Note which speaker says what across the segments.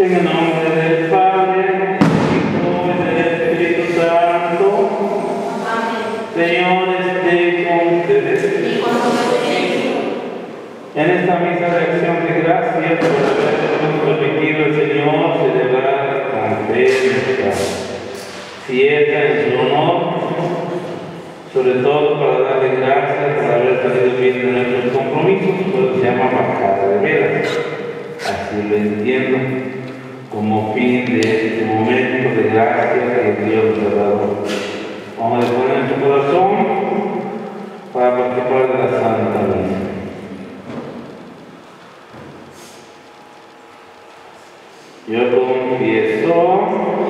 Speaker 1: En el nombre del Padre, del Hijo y del Espíritu Santo. Amén. Señor, esté con ustedes. En esta misa de acción de gracias por habernos permitido el Señor celebrar con fe nuestra fiesta en su honor, sobre todo para darle gracias por haber salido bien de nuestros compromisos, por eso se llama bajada de velas. Así lo entiendo, como fin de este momento de gracia que Dios nos ha dado. Vamos a disponer nuestro corazón para participar de la Santa Misa. Yo confieso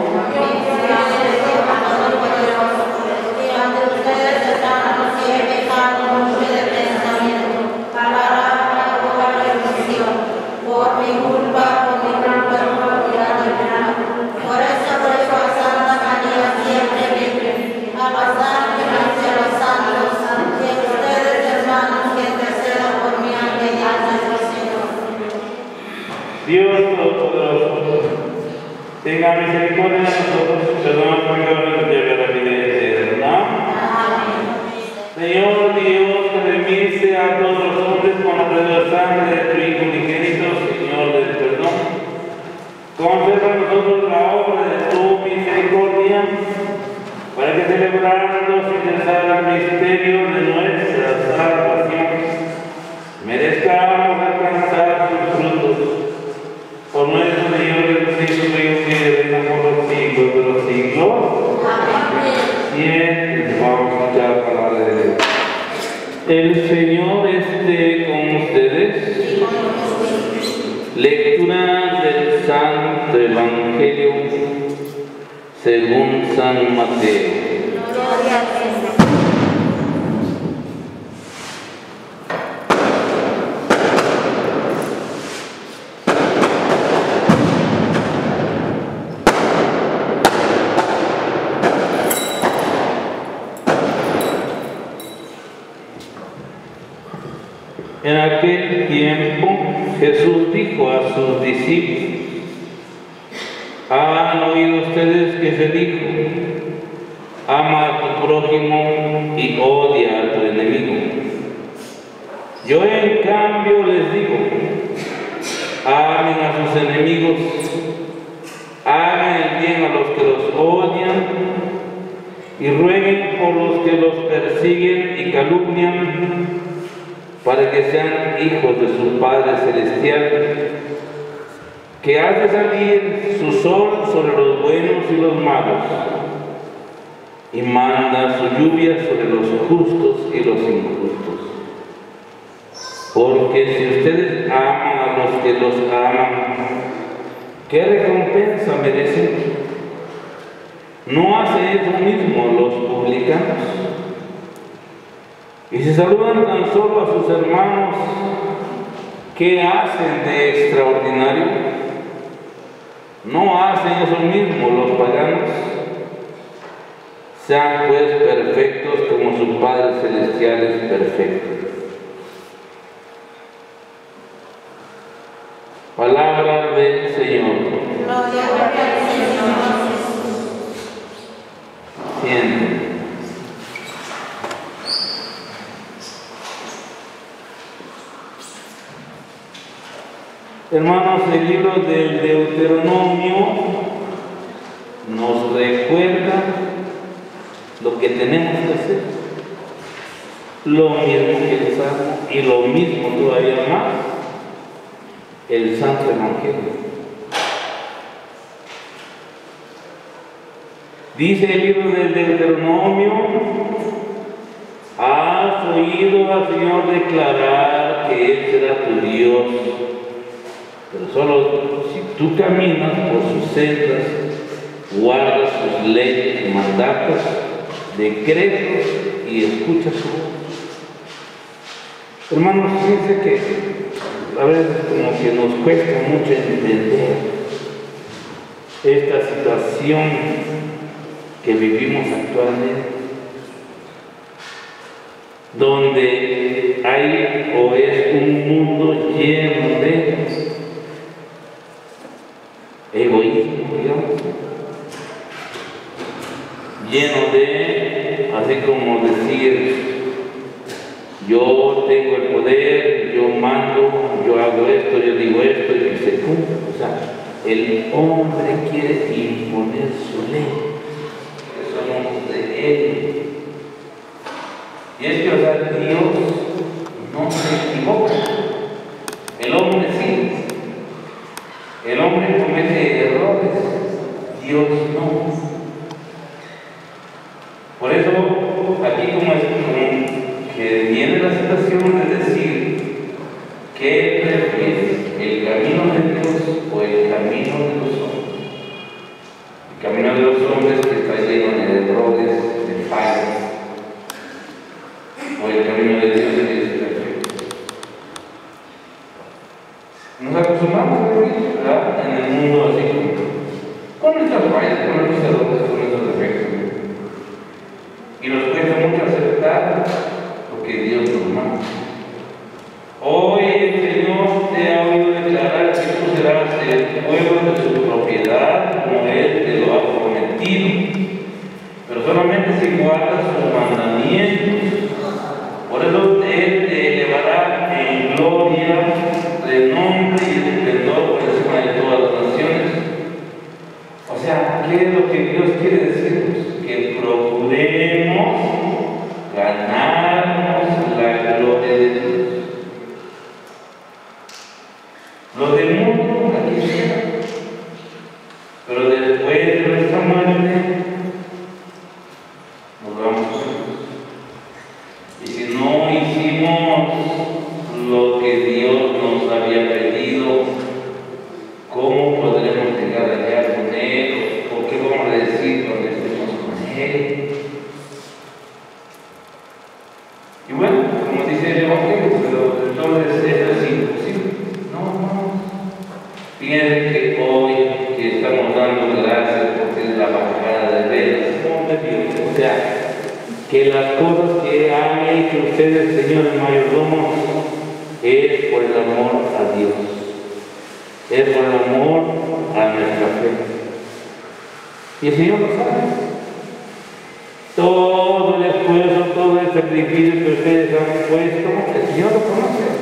Speaker 1: ante ustedes estamos y he pecado mucho de pensamiento, palabra, obra y omisión, por mi culpa, olvidado y pecado. Por eso ruego a Santa María siempre Virgen, a pasar frente a los santos, y a ustedes hermanos que intercedan por mí ante nuestro Señor. Dios Todopoderoso, tenga misericordia de nosotros, perdona por pecados y lleve a la vida eterna. Amén. Señor Dios, que remite a todos los hombres con la preciosa sangre de tu Hijo unigénito, Señor del perdón, conceda a nosotros la obra de tu misericordia, para que celebrando sin cesar el misterio de nuestra salvación, merezcamos alcanzar sus frutos. Por nuestro Señor Jesucristo, que reina por los siglos de los siglos. Amén. Bien, vamos a escuchar la palabra de Dios. El Señor esté con ustedes. Lectura del Santo Evangelio según San Mateo. Gloria a Dios. En aquel tiempo Jesús dijo a sus discípulos: ¿han oído ustedes que se dijo, ama a tu prójimo y odia a tu enemigo? Yo en cambio les digo, amen a sus enemigos, hagan el bien a los que los odian y rueguen por los que los persiguen y calumnian, para que sean hijos de su Padre Celestial, que hace salir su sol sobre los buenos y los malos, y manda su lluvia sobre los justos y los injustos. Porque si ustedes aman a los que los aman, ¿qué recompensa merecen? ¿No hacen eso mismo los publicanos? Y si saludan tan solo a sus hermanos, ¿qué hacen de extraordinario? ¿No hacen eso mismo los paganos? Sean pues perfectos como su Padre Celestial es perfecto. Palabra del Señor. Gloria al Señor Jesús. Sienten. Hermanos, el libro del Deuteronomio nos recuerda lo que tenemos que hacer, lo mismo que el Salmo y lo mismo todavía más el Santo Evangelio. Dice el libro del Deuteronomio: has oído al Señor declarar que Él será tu Dios, pero solo si tú caminas por sus sendas, guardas sus leyes, mandatos, decretos y escuchas su voz. Hermanos, fíjense que a veces como que nos cuesta mucho entender esta situación que vivimos actualmente, donde hay o es un mundo lleno de
Speaker 2: egoísmo, digamos, lleno de, así como decir, yo tengo el poder, yo mando, yo hago esto, yo digo esto y que se cumpla. O sea, el hombre quiere imponer su ley, que somos de él. Y es que, o sea, Dios no se equivoca, el hombre sí. El hombre comete errores, Dios no. Por eso, aquí como que viene la situación de decir, ¿qué prefieres? ¿El camino de Dios o el camino de los hombres? El camino de los hombres que está lleno de errores, de fallas, o el camino de Dios que es perfecto. Nos acostumbramos a vivir, ¿verdad?, en el mundo así con nuestras fallas, con nuestros errores, con nuestros defectos. Y nos cuesta mucho aceptar lo que Dios nos manda. Hoy el Señor te ha oído declarar que tú serás el pueblo de su propiedad, como Él te lo ha prometido, pero solamente si guardas sus mandamientos. Por eso Él te elevará en gloria, renombre y esplendor por encima de todas las naciones. O sea, ¿qué es lo que Dios quiere decirnos? Que procuremos ganarnos la gloria de Dios. Lo del mundo aquí sea, pero después de nuestra muerte nos vamos a Dios. Y si no hicimos lo que Dios nos había pedido, ¿cómo podremos llegar allá con Él? ¿Por qué vamos a decir cuando estemos con Él? Y bueno, como dice el Evangelio, pero entonces eso es imposible. No. Fíjense que hoy que estamos dando gracias porque es la bajada de velas, o sea, que las cosas que han hecho ustedes, señores mayordomos, es por el amor a Dios, es por el amor a nuestra fe. Y el Señor lo sabe. Todo el esfuerzo, todo el sacrificio que ustedes han puesto, el Señor lo conoce.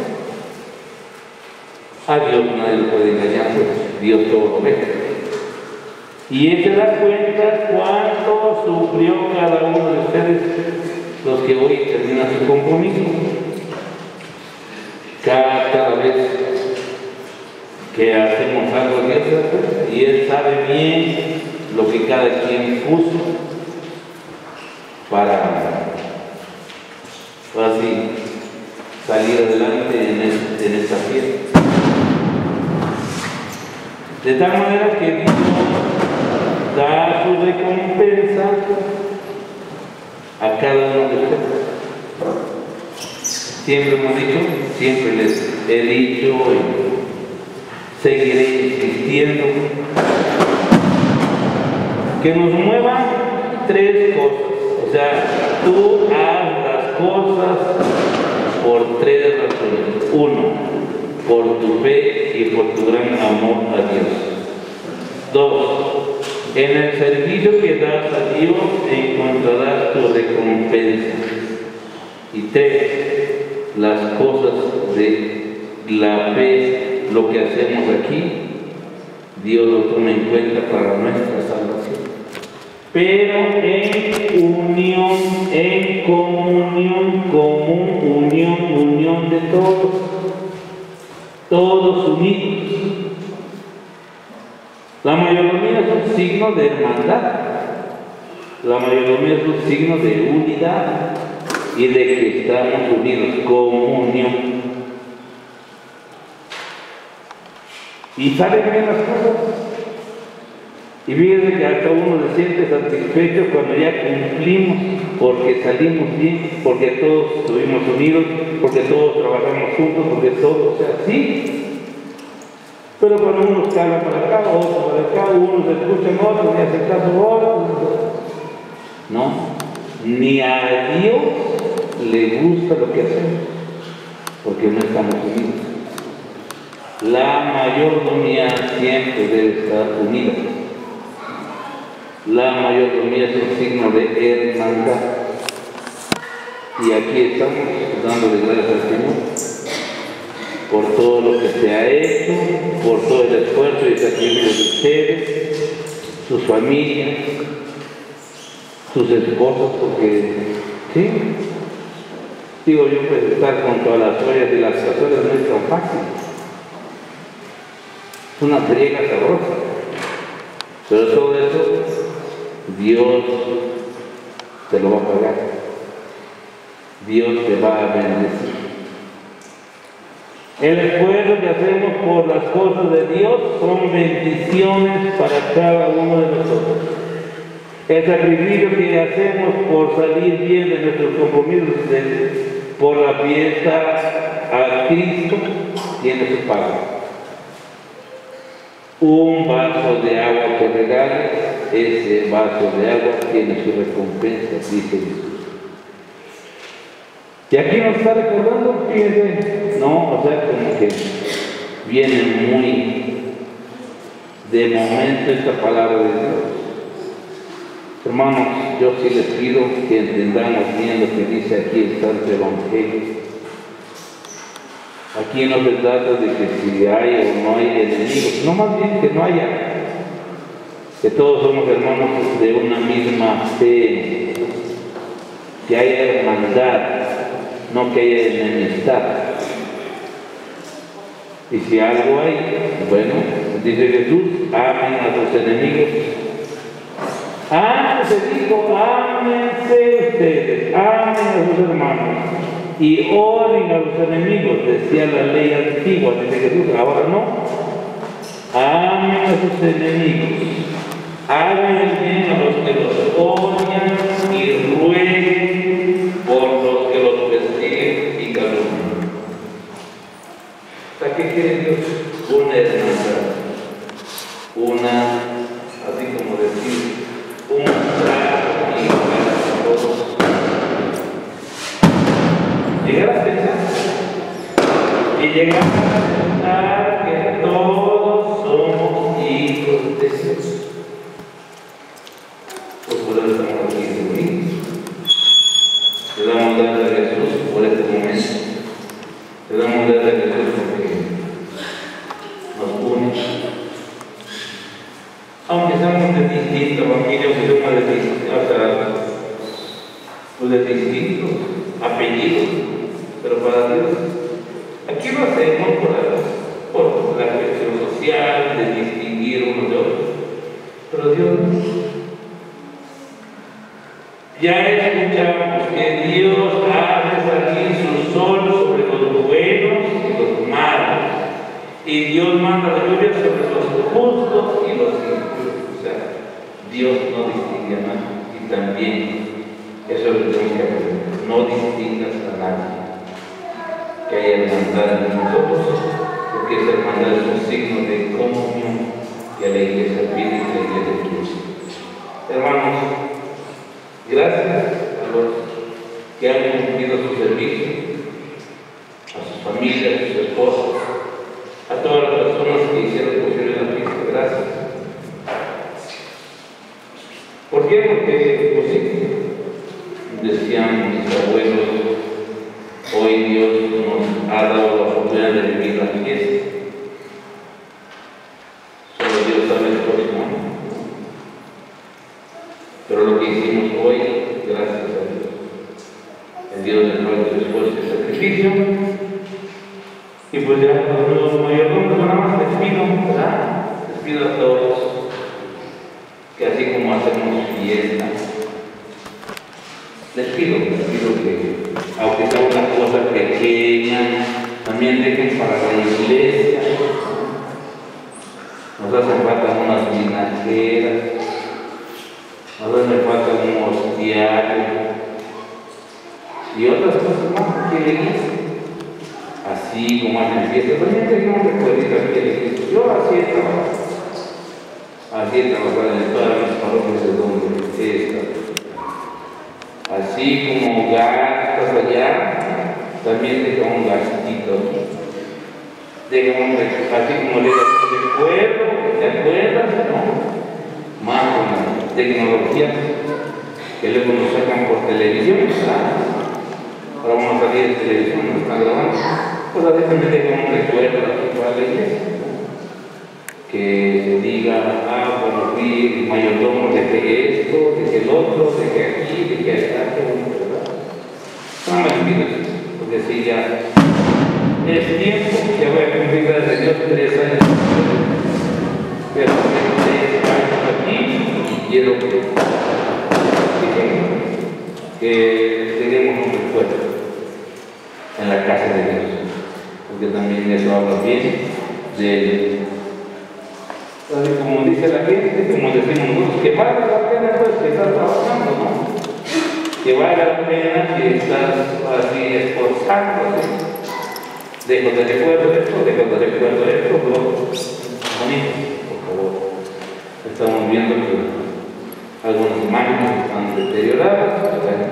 Speaker 2: A Dios nadie lo puede engañar, pues Dios todo lo ve. Y Él se da cuenta cuánto sufrió cada uno de ustedes, los que hoy terminan su compromiso. Cada vez que hacemos algo a Dios, y Él sabe bien lo que cada quien puso para así salir adelante en esta fiesta. De tal manera que Dios da su recompensa a cada uno de ustedes. Siempre hemos dicho, siempre les he dicho y seguiré insistiendo que nos muevan tres cosas. O sea, tú haz las cosas por tres razones. Uno, por tu fe y por tu gran amor a Dios. Dos, en el servicio que das a Dios encontrarás tu recompensa. Y tres, las cosas de la fe, lo que hacemos aquí, Dios lo toma en cuenta para nuestra salvación. Pero en unión, en comunión común, unión de todos unidos. La mayordomía es un signo de hermandad, la mayordomía es un signo de unidad y de que estamos unidos, comunión. Y salen bien las cosas. Y fíjense que hasta uno se siente satisfecho cuando ya cumplimos, porque salimos bien, porque todos estuvimos unidos, porque todos trabajamos juntos, porque todos, o sea, sí. Pero cuando unos calan para acá, otros para acá, unos escuchan otros, ni hacen caso otros. No, ni a Dios le gusta lo que hacemos, porque no estamos unidos. La mayordomía siempre debe estar unida. La mayordomía es un signo de hermandad. Y aquí estamos dándole gracias al Señor por todo lo que se ha hecho, por todo el esfuerzo y sacrificio de ustedes, sus familias, sus esposos, porque sí, digo yo, pues estar con todas las ollas y las cazuelas no es tan fácil. Es una friega sabrosa, pero todo eso Dios te lo va a pagar. Dios te va a bendecir. El esfuerzo que hacemos por las cosas de Dios son bendiciones para cada uno de nosotros. El sacrificio que hacemos por salir bien de nuestros compromisos por la fiesta a Cristo tiene su pago. Un vaso de agua que regales, ese vaso de agua tiene su recompensa, dice Jesús. Y aquí nos está recordando, fíjense, no, o sea, como que viene muy de momento esta palabra de Dios. Hermanos, yo sí les pido que entendamos bien lo que dice aquí el Santo Evangelio. Aquí no se trata de que si hay o no hay enemigos, no, más bien que no haya, que todos somos hermanos de una misma fe, que haya hermandad, no que haya enemistad. Y si algo hay, bueno, dice Jesús, amen a sus enemigos. Antes dijo, ámense ustedes, amen a sus hermanos y oren a los enemigos, decía la ley antigua, dice Jesús, ahora no. Amen a sus enemigos, hagan el bien a los que los odian y rueguen por los que los persiguen y calumnian. O sea, ¿qué quiere Dios? Una hermandad, una, así como decir, un trato igual a todos. Llegar a pensar y llegar a pensar que todos somos hijos de Dios. Pues por eso estamos aquí reunidos. Le damos gracias a Jesús por este momento. Le damos gracias a Jesús porque nos une. Aunque seamos de distintas familias, aunque seamos de distintos apellidos, pero para Dios, aquí lo hacemos por la cuestión social, de distinguir unos de otros, pero Dios ya escuchamos que Dios hace salir su sol sobre los buenos y los malos, y Dios manda la lluvia sobre los justos y los injustos. O sea, Dios no distingue a nadie, y también eso es lo que tenemos que aprender. No distingas a nadie. Que haya hermandad en nosotros, porque esa hermandad es un signo de comunión que la Iglesia pide y que la Iglesia quiere. Hermanos, gracias a los que han cumplido su servicio, a sus familias, a sus esposos, a todas las personas que hicieron posible la fiesta. Gracias. ¿Por qué? Porque, pues sí, decían mis abuelos, hoy Dios nos ha dado la oportunidad de vivir la fiesta. Solo Dios sabe el próximo año. Pero lo que hicimos hoy, gracias a Dios. El Dios del nuestro esfuerzo y sacrificio. Y pues ya los mayordomos, nada más les pido, ¿verdad? Les pido a todos que así como hacemos fiesta, les pido que, aunque sea una cosa pequeña, también dejen para la iglesia. Nos hacen falta unas vinajeras, nos hacen falta unos diarios y otras cosas más que la iglesia. Así como hacen fiestas, también tenemos recuerditos aquí en la iglesia. Yo así he trabajado en todas las parroquias de donde he estado. Así como gastas allá, también deja un gastito aquí. Digamos, así como le digo, ¿te acuerdas? No. Más con la tecnología que luego nos sacan por televisión, ¿verdad? Ahora vamos a salir de televisión, nos están grabando. Pues así también tengo un recuerdo aquí para la iglesia. Que se diga, bueno, fui mayordomo de que esto, de que el otro, de que aquí, de que allá, qué bonito, ¿verdad? Son mentiras, porque si ya es tiempo, ya voy a cumplir, gracias a Dios, 3 años, pero 6 años aquí y quiero que tengamos un recuerdo en la casa de Dios, porque también eso habla bien de, como dice la gente, como decimos nosotros, que valga la pena pues que estás trabajando, ¿no? Que valga la pena que estás así esforzándote. Dejo de recuerdo esto, lo bonito, por favor. Estamos viendo que algunas imágenes están deterioradas,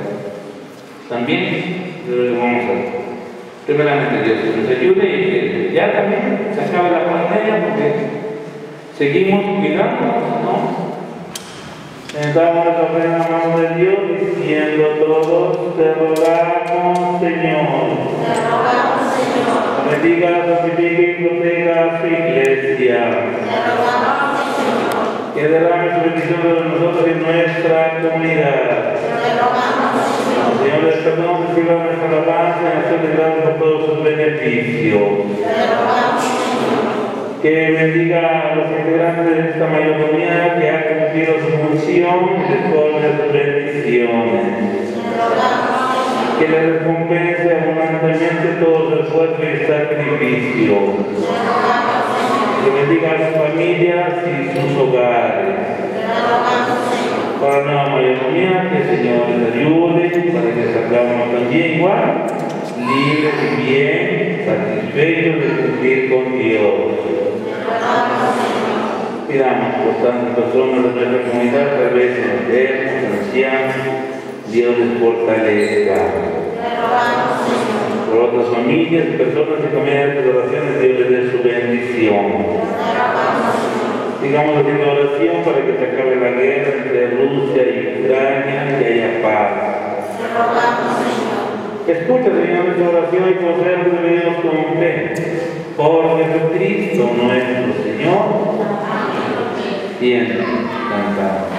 Speaker 2: también vamos a, primeramente Dios que nos ayude y que ya también se acabe la pandemia, porque seguimos cuidándonos, ¿no? Entramos a la plena mano de Dios diciendo todos, te rogamos, Señor.
Speaker 1: Te rogamos, Señor.
Speaker 2: Bendiga, santifique y proteja a su iglesia.
Speaker 1: Te rogamos, Señor.
Speaker 2: Que derrame su bendición sobre nosotros y nuestra comunidad.
Speaker 1: Te rogamos, Señor.
Speaker 2: Señor, les perdón, reciba nuestra alabanza y acción de gracias por todos sus beneficios.
Speaker 1: Te rogamos, Señor.
Speaker 2: Que bendiga a los integrantes de esta mayordomía que ha cumplido su función y les colme sus bendiciones.
Speaker 1: Te rogamos, Señor.
Speaker 2: Que les recompense abundantemente todo su esfuerzo y sacrificio.
Speaker 1: Te rogamos, Señor.
Speaker 2: Que bendiga a sus familias y sus hogares.
Speaker 1: Te rogamos, Señor.
Speaker 2: Para la nueva mayordomía, que el Señor les ayude para que salgamos también igual, libres y bien, satisfechos de cumplir con Dios. Pidamos por tantas personas de nuestra comunidad, tal vez enfermos, ancianos, Dios les fortalezca. Por otras familias y personas que comienzan sus oraciones, Dios les dé su bendición. Sigamos haciendo oración para que se acabe la guerra entre Rusia y Ucrania y haya paz. Escucha, Señor, nuestra oración y concédenos que venimos con fe. Por Jesucristo nuestro Señor. Bien, cantamos.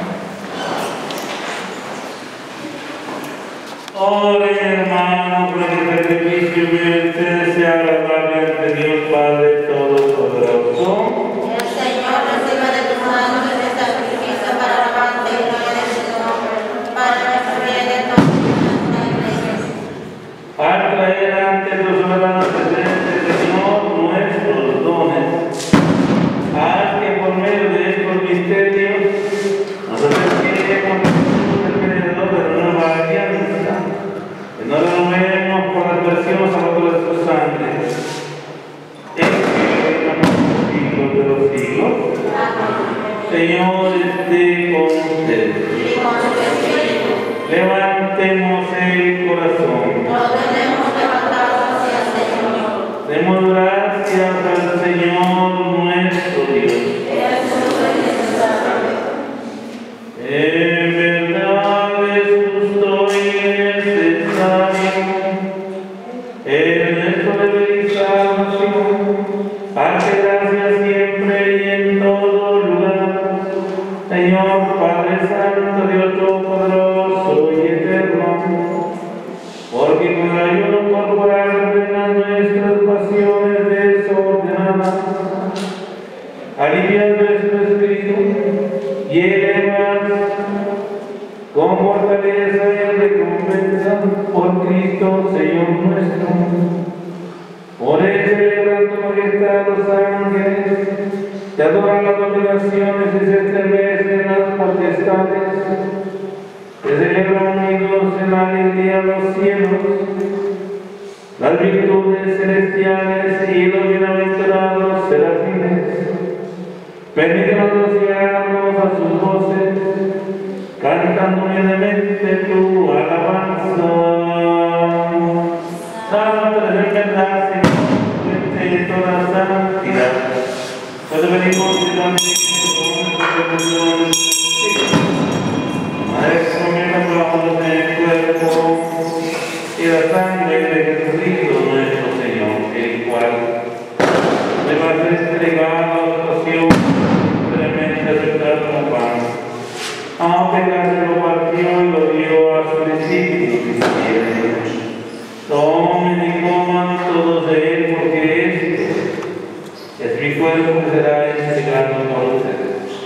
Speaker 2: Oren, hermanos, por el sacrificio que ustedes sea agradable ante Dios Padre Todopoderoso.
Speaker 1: El Señor reciba de tus manos este sacrificio para alabanza y gloria de su nombre, para nuestro bien y toda nuestra iglesia.
Speaker 2: Al traer ante tu soberana presencia, Señor, nuestros dones, haz que por medio de estos misterios nos acerquemos al creador de la nueva alianza, que nos renovemos por la conversión a favor de su sangre. Es que reina por los siglos de los siglos. Señor, esté con ustedes.
Speaker 1: Y con su espíritu,
Speaker 2: Levantemos el corazón.
Speaker 1: nos tenemos levantados hacia el Señor.
Speaker 2: Demos gracias al Señor nuestro Dios.
Speaker 1: Es justo y necesario.
Speaker 2: En verdad es justo y necesario. Es nuestro deber y salvación. Hazte gracias siempre y en todo lugar. Señor Padre Santo, Dios Todopoderoso y Eterno, porque con el ayuno corporal ordenan nuestras pasiones desordenadas, alivian nuestro espíritu y elevan con fortaleza y recompensa por Cristo, Señor nuestro. Por él celebran tu majestad los ángeles, te adoran las dominaciones y se estremecen las potestades, te celebran unidos en la alegría los cielos, las virtudes celestiales y los bienaventurados serafines. Permítenos asociarnos a sus voces, cantando humildemente tu alabanza. Santo es en verdad, Señor, fuente de toda santa pedimos que también Madre comienza con el cuerpo y la sangre de Jesucristo nuestro Señor, el cual le va a ser entregado a la pasión simplemente aceptar como pan. Aunque casi lo partió y lo dio a sus discípulos diciendo: tomen y coman todos de él, porque es mi cuerpo que será entregado por ustedes.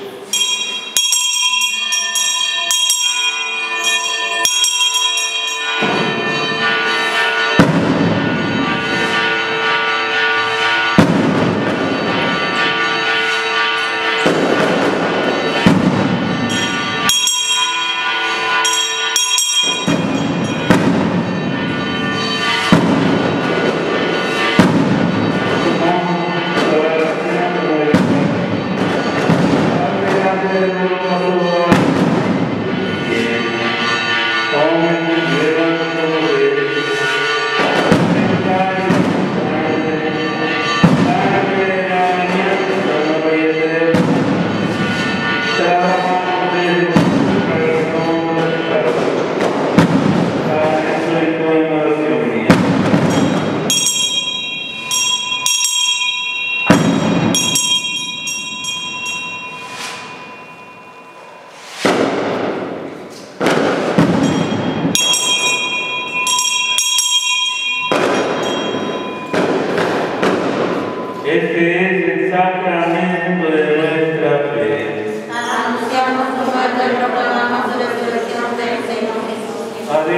Speaker 2: Este es el sacramento de nuestra fe.
Speaker 1: Anunciamos tu muerte y proclamamos tu resurrección del Señor Jesús.
Speaker 2: Padre,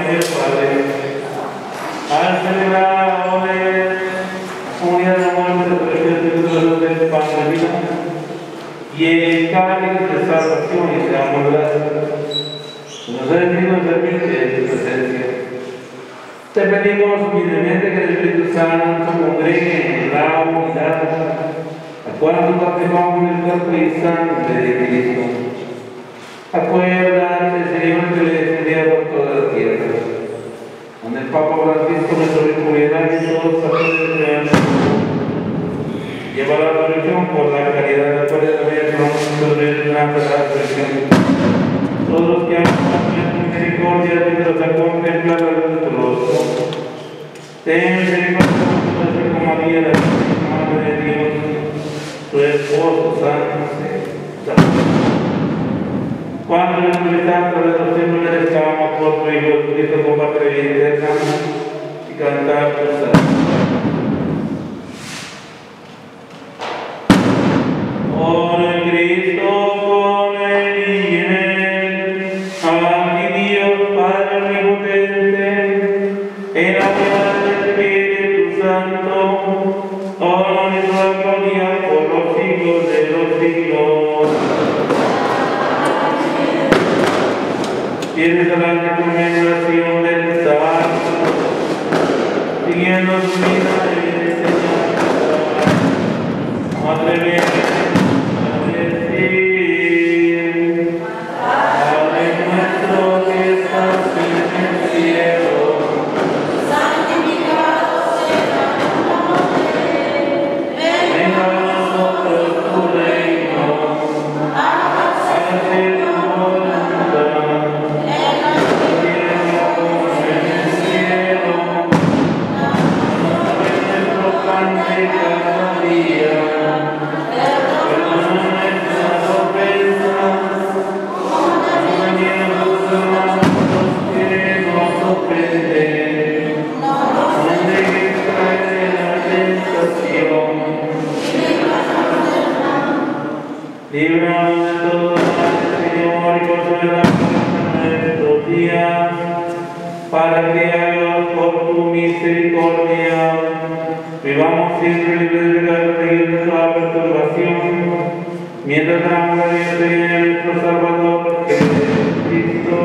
Speaker 2: al celebrar hoy unidad de muerte, resurrección del pan de vida y el cáliz de salvación y de amor, nos ha venido a servirte en tu presencia. Te pedimos humildemente que el Espíritu Santo congregue en la unidad, a cual participamos del cuerpo y sangre de Cristo. Acuérdate, Señor, que le descendía por toda la tierra, donde el Papa Francisco, nuestro obispo general y todos los sacerdotes lleva la resurrección por la caridad de la cual también sobre la resurrección. Todos los que han misericordia de Dios a contemplar la luz del rostro. Ten misericordia de María, la Madre de Dios, su esposo santo. Cuando el Espíritu Santo de los cielos merezcamos por tu Hijo Cristo compartir vida eterna y cantar tu santo. Por el Cristo, con él y en él, a ti Dios Padre omnipotente, en la unidad del Espíritu Santo, honor y toda gloria por los siglos de los siglos. Tienes a la recomendación del Santo, siguiendo su vida y enseñanza, Madre mía, Padre nuestro que estás en el cielo,
Speaker 1: Santificado sea tu nombre.
Speaker 2: venga a nosotros tu reino, hágase tu voluntad, en la tierra como en el cielo. Nuestro pan de cada día, perdona nuestras ofensas, como también los hermanos que nos ofenden. No dejes caer en la tentación, líbranos de todo mal, Señor, y consuela nuestros días, para que hagamos por tu misericordia vivamos siempre libres de pecado y de toda perturbación, mientras amamos a Dios y nuestro Salvador Jesucristo.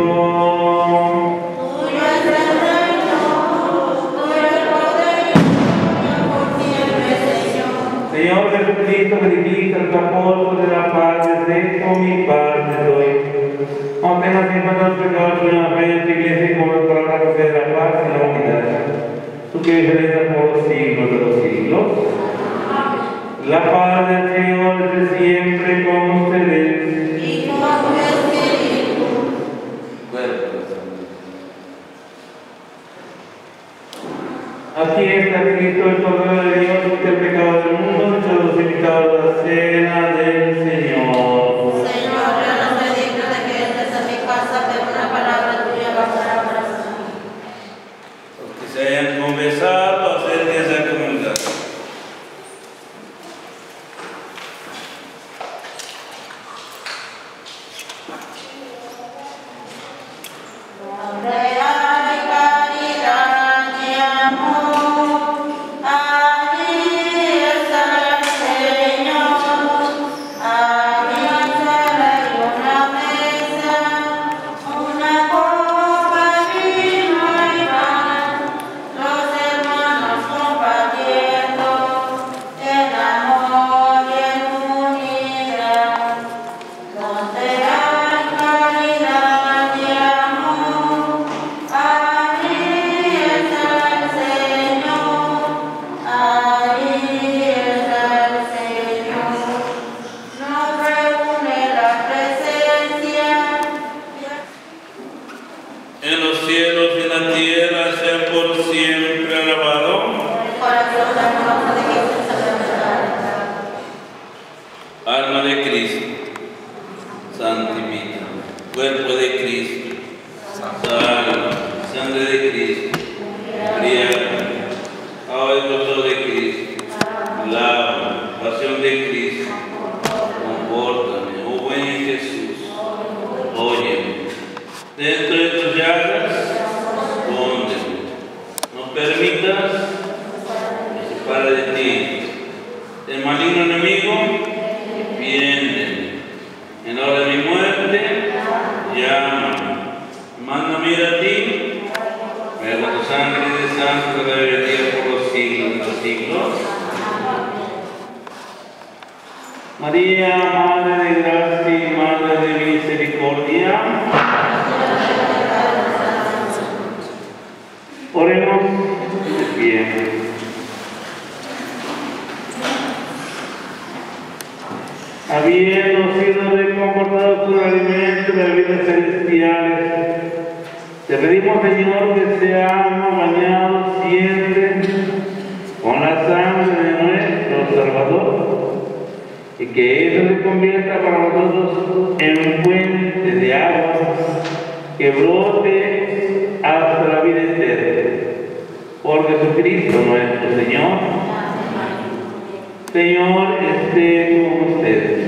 Speaker 1: Tuyo es el reino, tuyo el poder y la gloria por siempre, Señor.
Speaker 2: Señor Jesucristo, que dijiste al apóstol de la paz, les dejo mi paz les doy. No tengas en cuenta los pecados de la fe de tu iglesia y como para la cosa de la paz y la unidad. Tú que vives por los siglos de los siglos. La paz del Señor esté siempre con ustedes.
Speaker 1: Y con tu espíritu.
Speaker 2: Aquí está Cristo, el Cordero de Dios, que el pecado del mundo, todos los invitados a la cena del Señor.
Speaker 1: Señor, yo no soy digno de que entres a mi casa, pero una palabra tuya bastará para sanar.
Speaker 3: Los que se hayan confesado, acérquense a comulgar.
Speaker 1: Real y caridad y amor, allí está el Señor, allí hay una mesa, una copa de vino y pan, los hermanos compartiendo en amor y en unidad. Donde hay caridad y amor, allí está el Señor, allí está el Señor. Nos reúne la presencia.
Speaker 3: En los cielos y en la tierra sea por siempre alabado.
Speaker 1: El corazón hermoso de Jesús
Speaker 3: Alma de Cristo, santifica. Cuerpo de Cristo, salva. Sangre de Cristo, embriaga. Agua del costado de Cristo, lava. Pasión de Cristo, compórtame. Oh buen Jesús, óyeme. Dentro de tus llagas, escóndeme. No permitas que se separe de ti. El maligno enemigo, defiéndeme. En la hora de mi muerte, llámame. Mándame ir a ti. Verbo tu sangre de santo que debe venir por los siglos de los siglos. María, Madre de gracia y Madre de misericordia. Oremos de pie. Habiendo sido reconfortados por el alimento de las vidas celestiales, te pedimos, Señor, que seamos bañados siempre con la sangre de nuestro Salvador y que eso se convierta para nosotros en fuente de agua que brote hasta la vida eterna. Por Jesucristo nuestro Señor. Señor, esté con ustedes.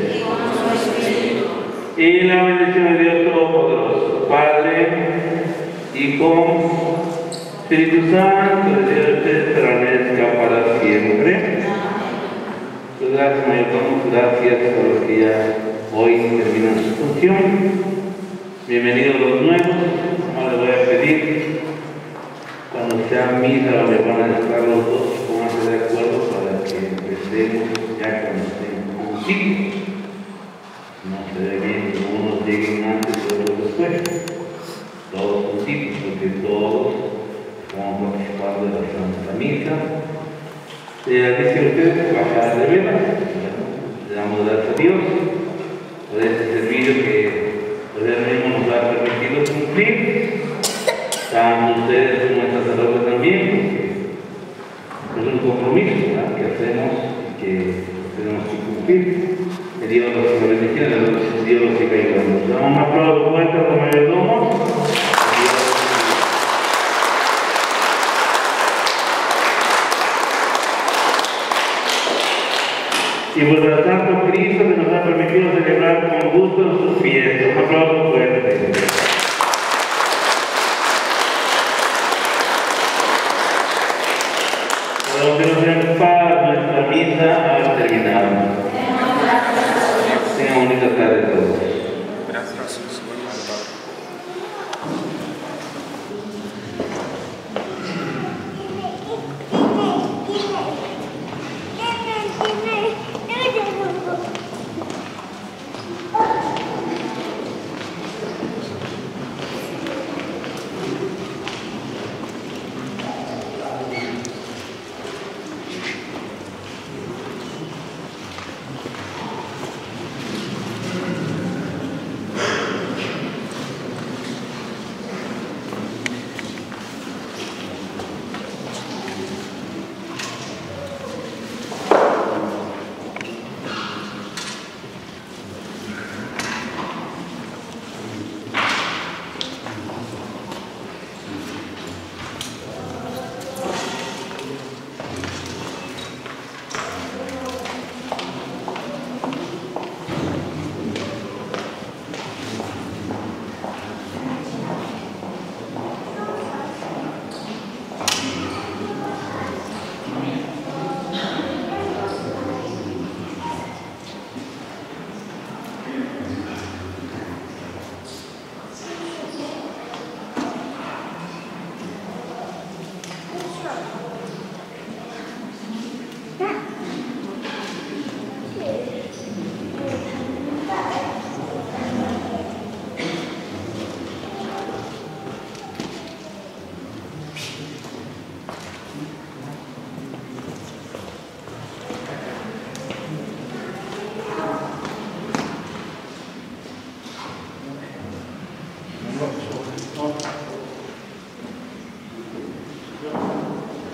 Speaker 3: Y la bendición de Dios Todopoderoso, Padre, Hijo, Espíritu Santo, de Dios permanezca para siempre. Pues gracias, Mayor, gracias a los que ya hoy terminan su función. Bienvenidos los nuevos. Ahora les voy a pedir, cuando sea misa, me van a estar los dos, pónganse de acuerdo para que empecemos ya cuando estén consigo. No se ve bien que unos lleguen antes y otros después. Todos juntitos, porque todos vamos participando de la Santa Misa. Dice usted, bajada de vela. Le damos gracias a Dios por este servicio que Él mismo nos ha permitido cumplir. Tanto ustedes como nuestras sacerdotes también, porque es un compromiso, ¿verdad?, que hacemos y que tenemos que cumplir. Que Dios los bendiga, Dios los siga ayudando. Damos un aplauso fuerte al mayordomo. Y por el Santo Cristo que nos ha permitido celebrar con gusto sus fiestas. Un aplauso fuerte. Para que nos den paz, nuestra misa ha terminado. Tengan bonita tarde todos.
Speaker 4: Gracias.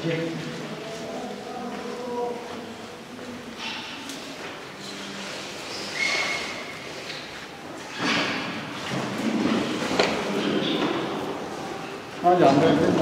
Speaker 4: 아직 안 되는데?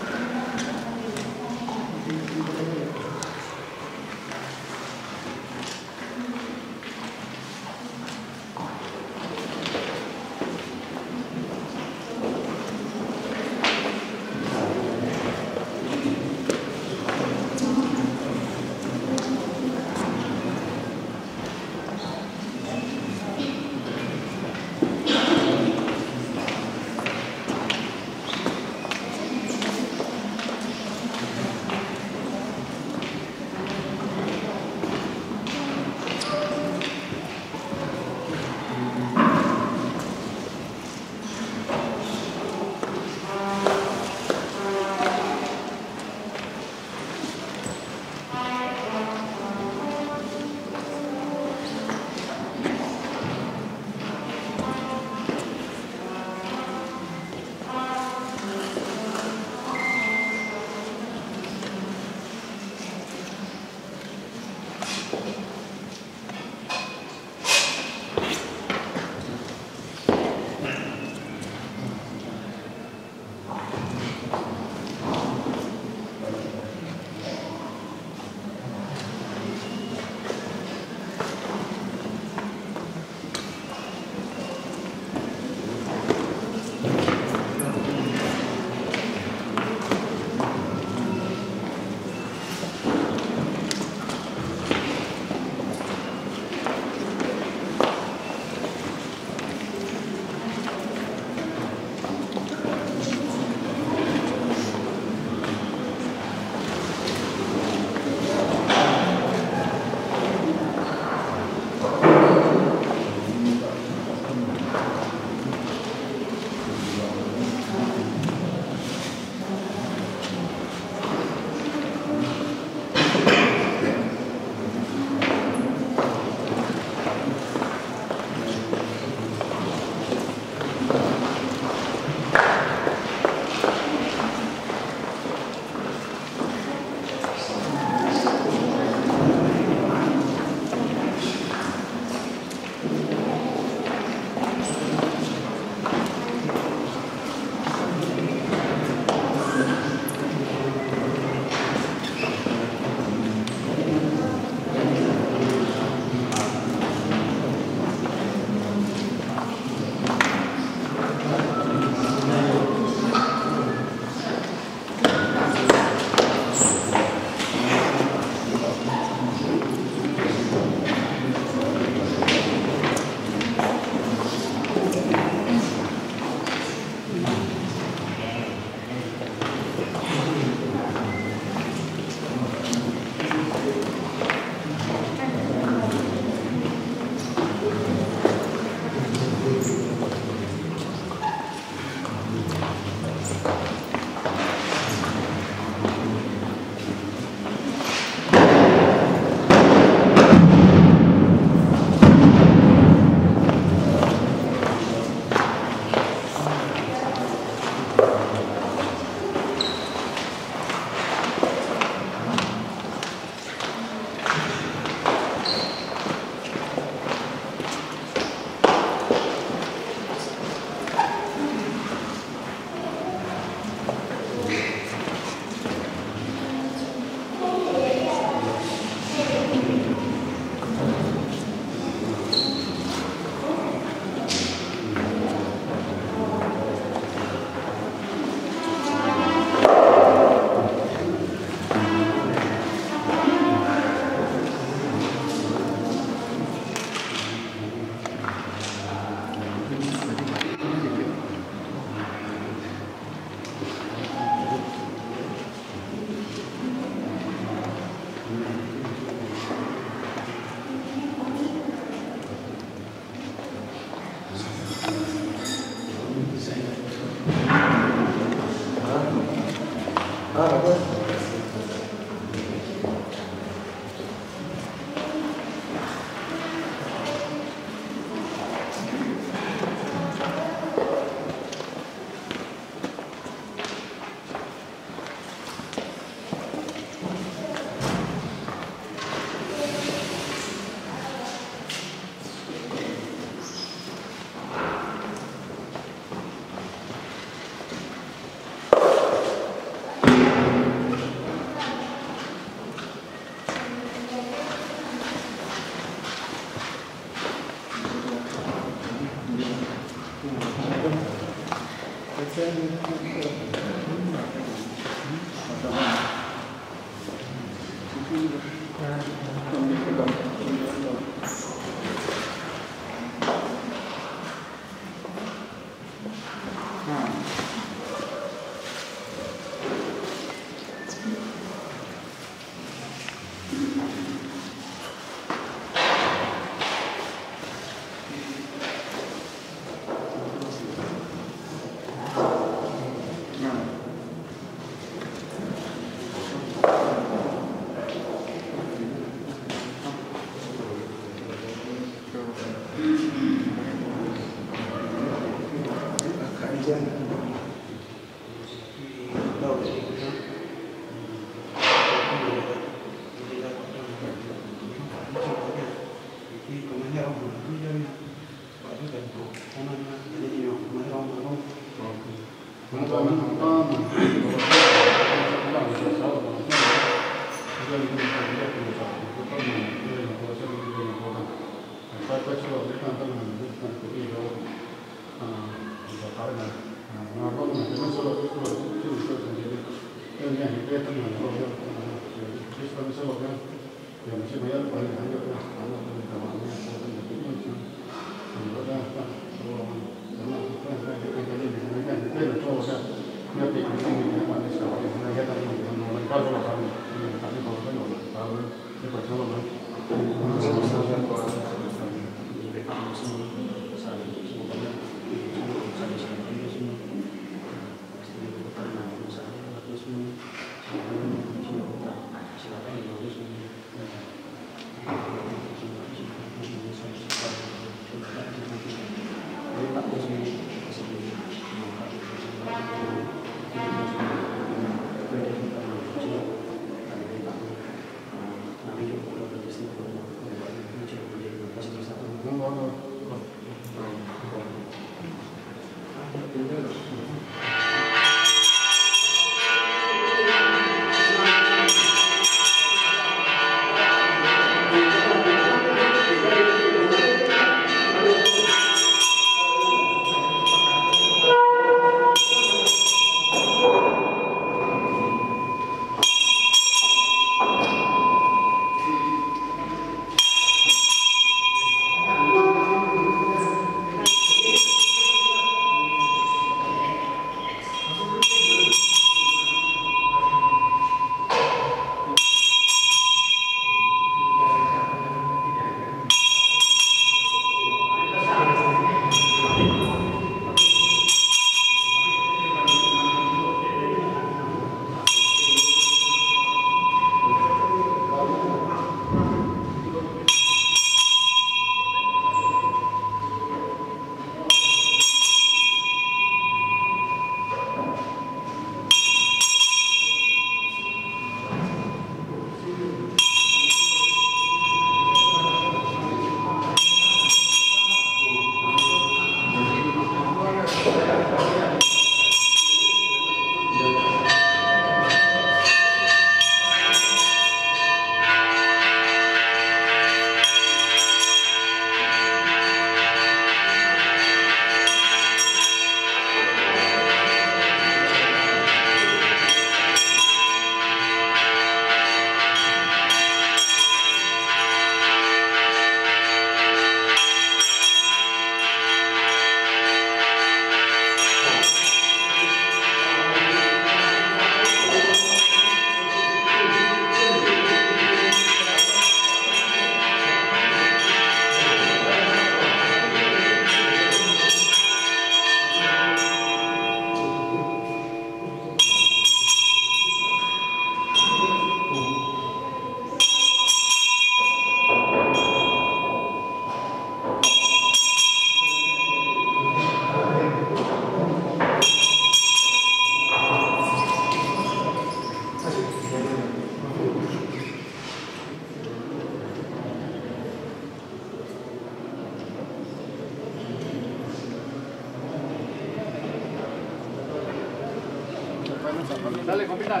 Speaker 4: Dale, compita.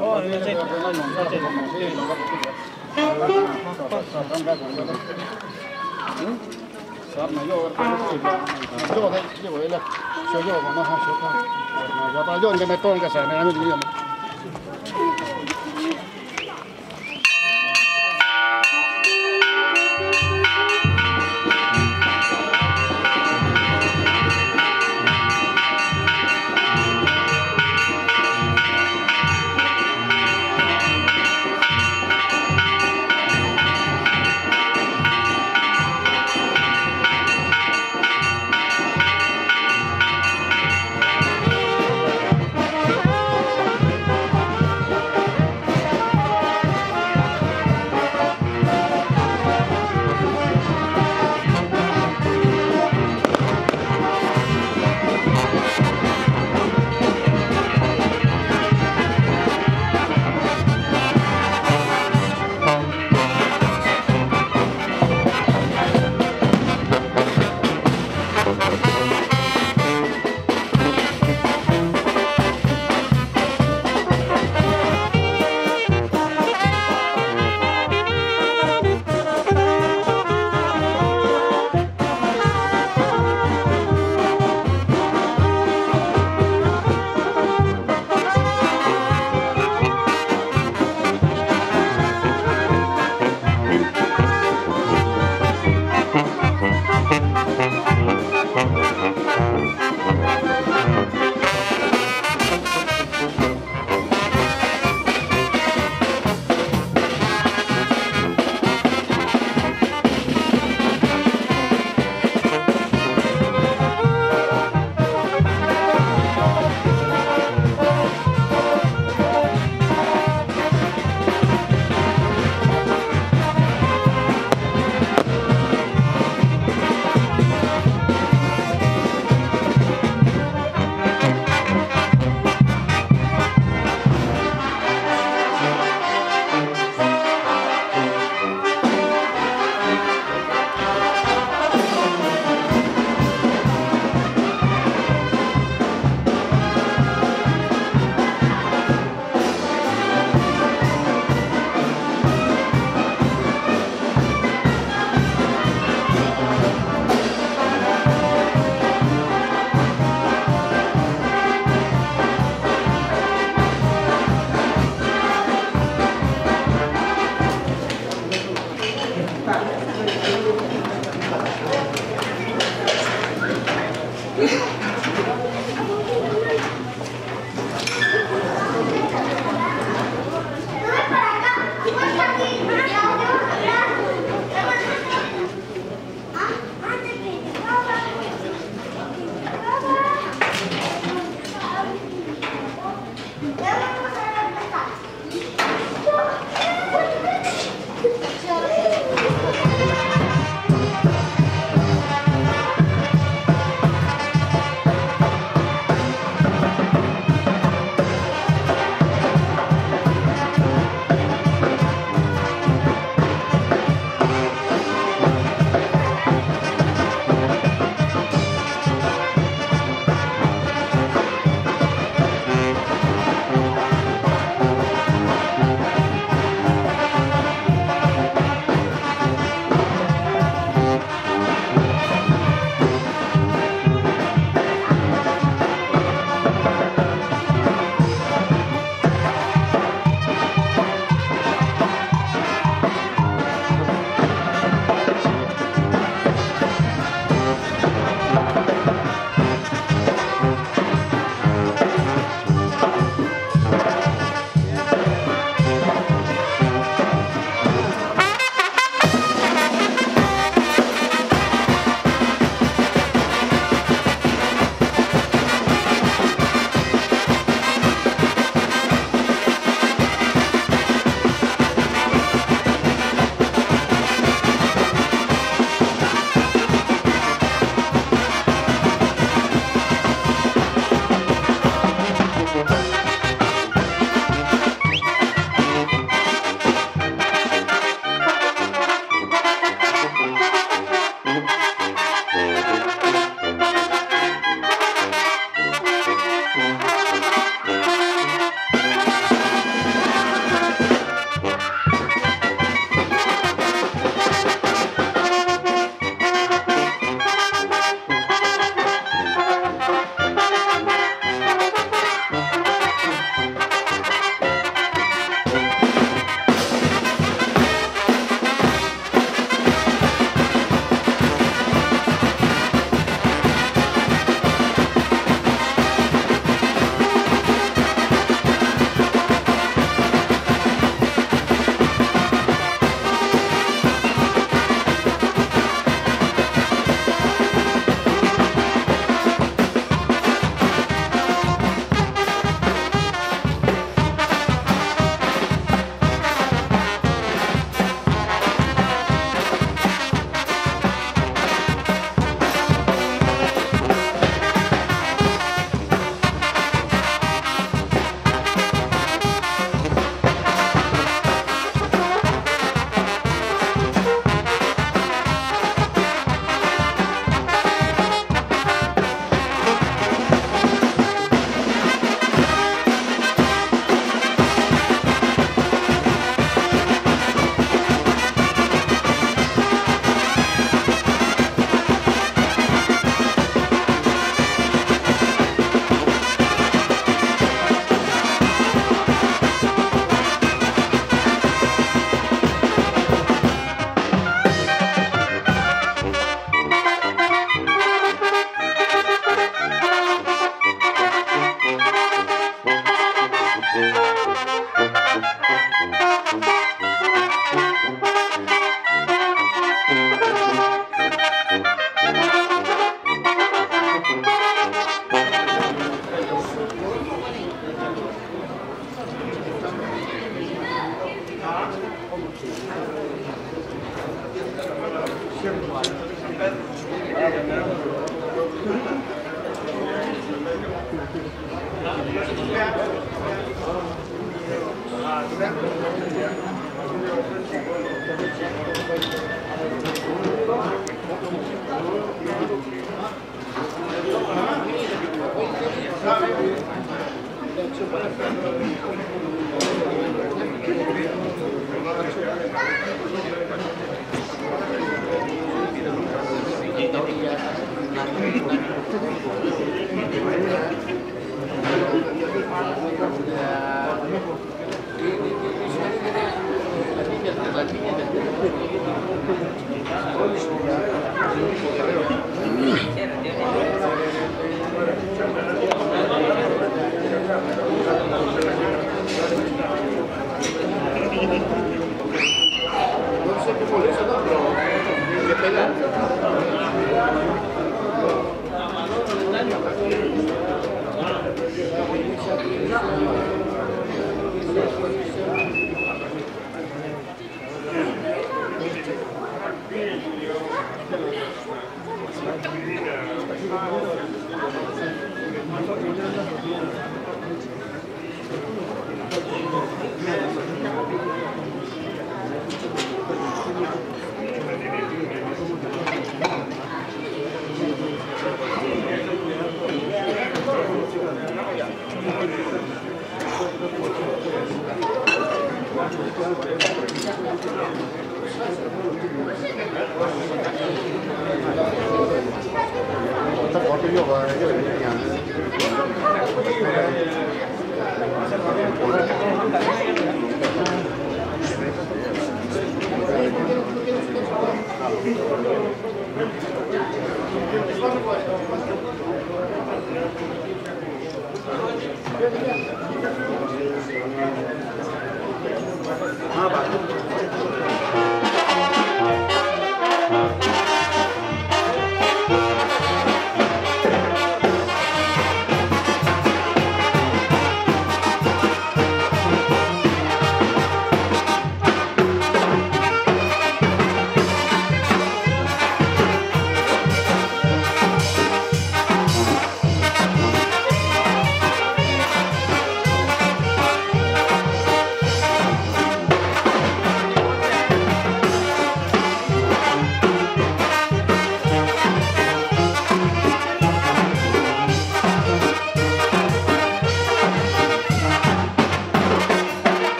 Speaker 4: Sắp này vô vô đấy, vô đấy là số vô mà nó không số không. Giờ tao vô cái này tôn cái sợi này nó đi làm.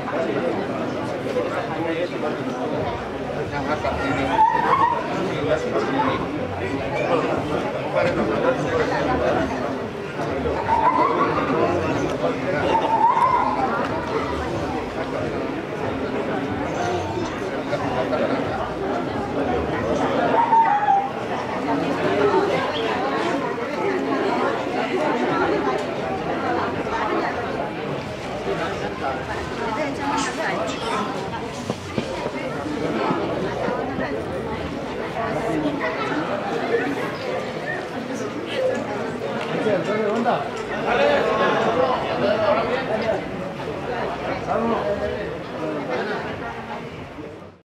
Speaker 2: Yang